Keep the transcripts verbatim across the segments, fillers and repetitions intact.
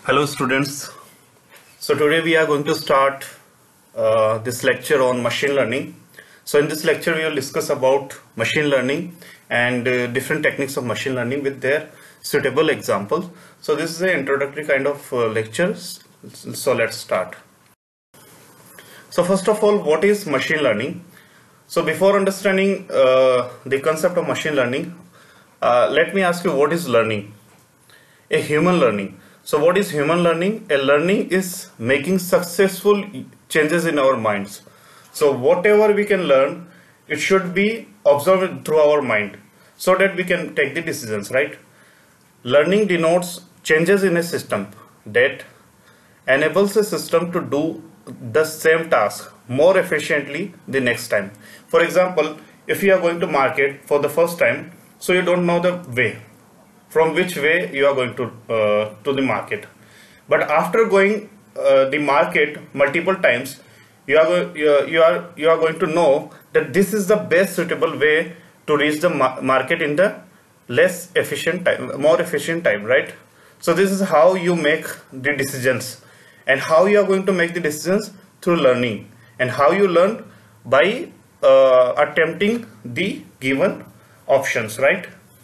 Hello students. So today we are going to start uh, this lecture on machine learning. So in this lecture we will discuss about machine learning and uh, different techniques of machine learning with their suitable examples. So this is an introductory kind of uh, lectures. So let's start. So first of all, what is machine learning? So before understanding uh, the concept of machine learning, uh, let me ask you, what is learning? A human learning. So what is human learning? A learning is making successful changes in our minds. So whatever we can learn, it should be observed through our mind so that we can take the decisions, right? Learning denotes changes in a system that enables a system to do the same task more efficiently the next time. For example, if you are going to market for the first time, so you don't know the way. From which way you are going to uh, to the market, but after going uh, the market multiple times, you are you are you are you are going to know that this is the best suitable way to reach the ma market in the less efficient time, more efficient time, right? So this is how you make the decisions, and how you are going to make the decisions through learning, and how you learn by uh, attempting the given options, right?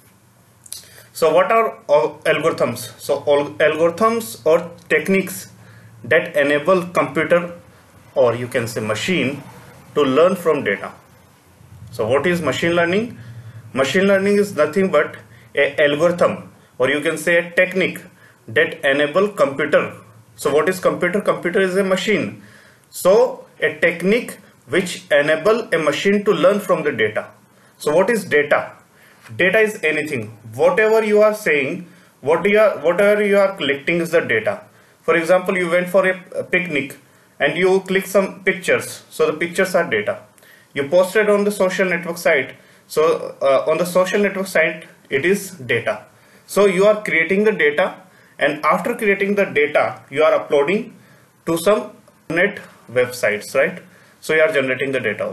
So what are algorithms? So algorithms or techniques that enable computer, or you can say machine, to learn from data. So what is machine learning? Machine learning is nothing but a algorithm, or you can say a technique that enable computer. So what is computer? Computer is a machine. So a technique which enable a machine to learn from the data. So what is data? Data is anything. Whatever you are saying, what you are, whatever you are collecting is the data. For example, you went for a, a picnic and you click some pictures. So the pictures are data. You posted on the social network site. So uh, on the social network site, it is data. So you are creating the data, and after creating the data, you are uploading to some net websites, right? So you are generating the data.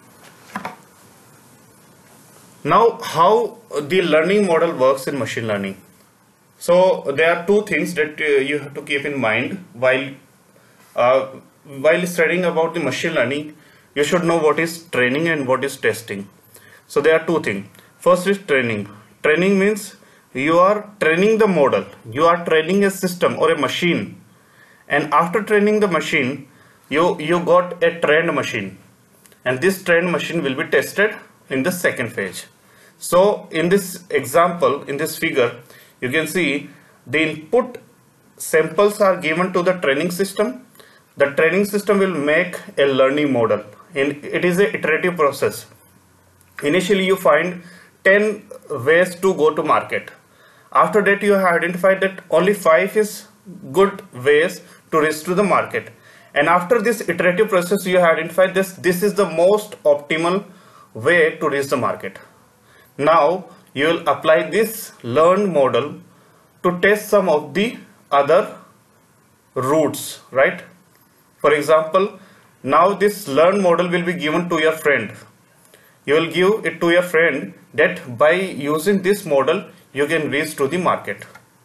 Now, how the learning model works in machine learning. So there are two things that uh, you have to keep in mind while uh, while studying about the machine learning. You should know what is training and what is testing. So there are two things. First is training. Training means you are training the model. You are training a system or a machine, and after training the machine, you you got a trained machine, and this trained machine will be tested in the second phase. So in this example, in this figure, you can see the input samples are given to the training system. The training system will make a learning model, and it is an iterative process. Initially you find ten ways to go to market. After that you have identified that only five is good ways to reach to the market, and after this iterative process you have identified this this is the most optimal way to reach the market. Now you will apply this learned model to test some of the other routes, right? For example, now this learned model will be given to your friend. You will give it to your friend that by using this model you can reach to the market.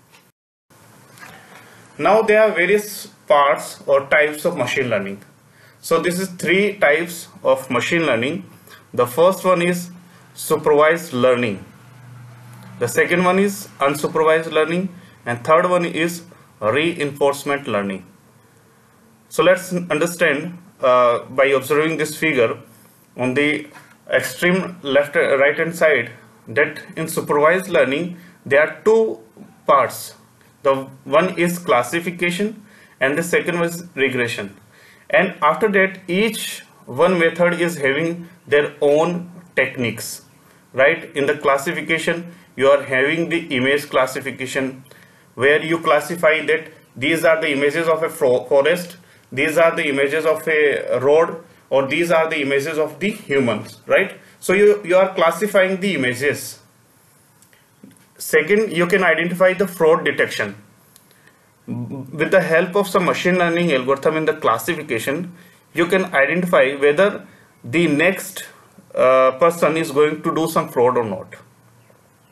Now there are various parts or types of machine learning. So this is three types of machine learning. The first one is supervised learning. The second one is unsupervised learning, and third one is reinforcement learning. So let's understand uh, by observing this figure on the extreme left right hand side that in supervised learning there are two parts. The one is classification and the second was regression, and after that each one method is having their own techniques, right? In the classification you are having the image classification, where you classify that these are the images of a forest, these are the images of a road, or these are the images of the humans, right? So you, you are classifying the images. Second, you can identify the fraud detection. With the help of some machine learning algorithm in the classification, you can identify whether the next uh, person is going to do some fraud or not.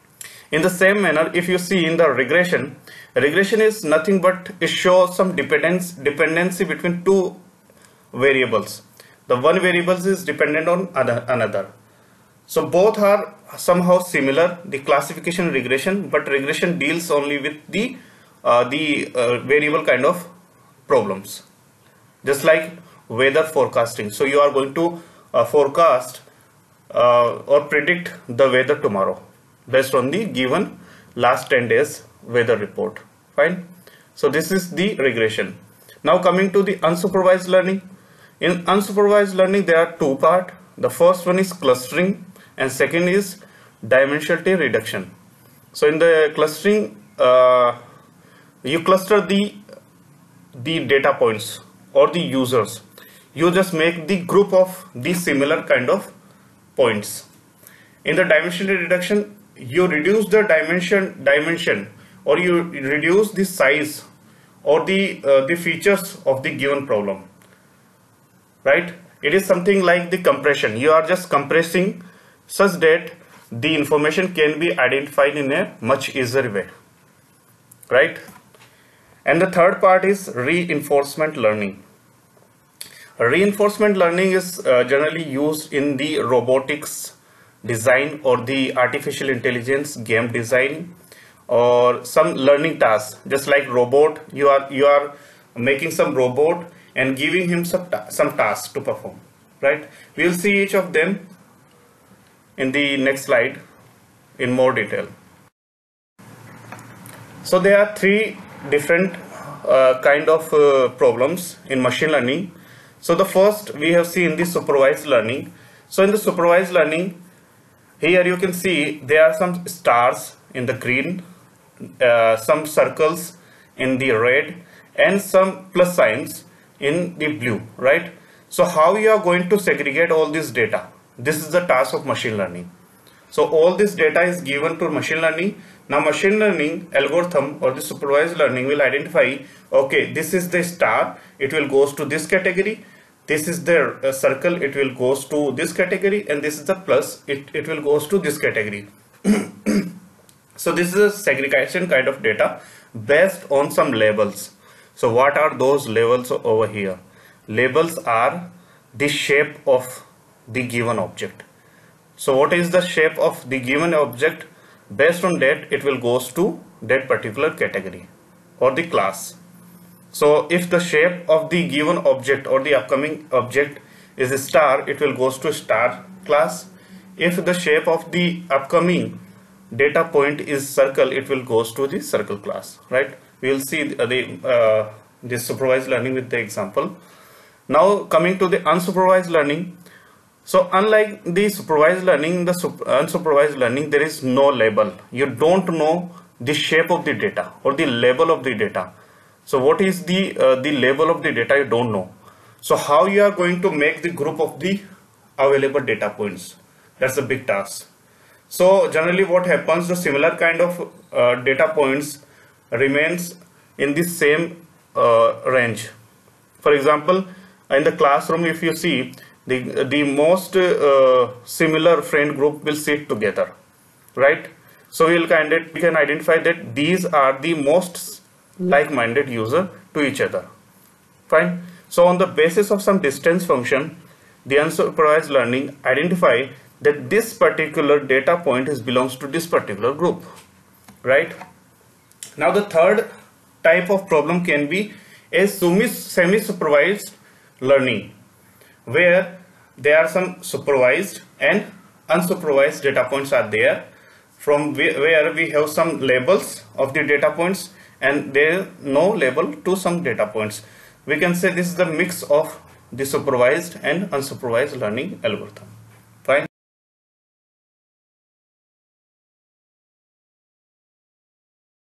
In the same manner, if you see in the regression, regression is nothing but it shows some dependence dependency between two variables. The one variable is dependent on other, another. So both are somehow similar, the classification and regression, but regression deals only with the uh, the uh, variable kind of problems, just like weather forecasting. So you are going to uh, forecast uh, or predict the weather tomorrow based on the given last ten days weather report. Fine. So this is the regression. Now coming to the unsupervised learning. In unsupervised learning there are two parts. The first one is clustering and second is dimensionality reduction. So in the clustering, uh, you cluster the the data points or the users. You just make the group of the similar kind of points. In the dimensionality reduction, you reduce the dimension dimension or you reduce the size or the uh, the features of the given problem, right? It is something like the compression. You are just compressing such that the information can be identified in a much easier way, right? And the third part is reinforcement learning. Reinforcement learning is uh, generally used in the robotics design or the artificial intelligence game design or some learning tasks, just like robot. You are you are making some robot and giving him some, ta some tasks to perform, right? We will see each of them in the next slide in more detail. So there are three different uh, kind of uh, problems in machine learning. So the first we have seen the supervised learning. So in the supervised learning, here you can see there are some stars in the green, uh, some circles in the red, and some plus signs in the blue, right? So how you are going to segregate all this data? This is the task of machine learning. So all this data is given to machine learning. Now machine learning algorithm or the supervised learning will identify, okay, this is the star, it will goes to this category. This is the uh, circle, it will goes to this category, and this is the plus, it, it will goes to this category. So this is a segregation kind of data based on some labels. So what are those labels over here? Labels are the shape of the given object. So what is the shape of the given object? Based on that, it will goes to that particular category or the class. So if the shape of the given object or the upcoming object is a star, it will goes to star class. If the shape of the upcoming data point is circle, it will goes to the circle class, right? We will see the, the uh, this supervised learning with the example. Now coming to the unsupervised learning. So unlike the supervised learning, the unsupervised learning, there is no label. You don't know the shape of the data or the label of the data. So what is the uh, the label of the data? You don't know. So how you are going to make the group of the available data points? That's a big task. So generally what happens, the similar kind of uh, data points remains in the same uh, range. For example, in the classroom, if you see, the the most uh, similar friend group will sit together, right? So we'll kind of, we can identify that these are the most like-minded user to each other. Fine. So on the basis of some distance function, the unsupervised learning identify that this particular data point is belongs to this particular group, right? Now the third type of problem can be a semi-supervised learning, where there are some supervised and unsupervised data points are there, from where we have some labels of the data points and there is no label to some data points. We can say this is the mix of the supervised and unsupervised learning algorithm.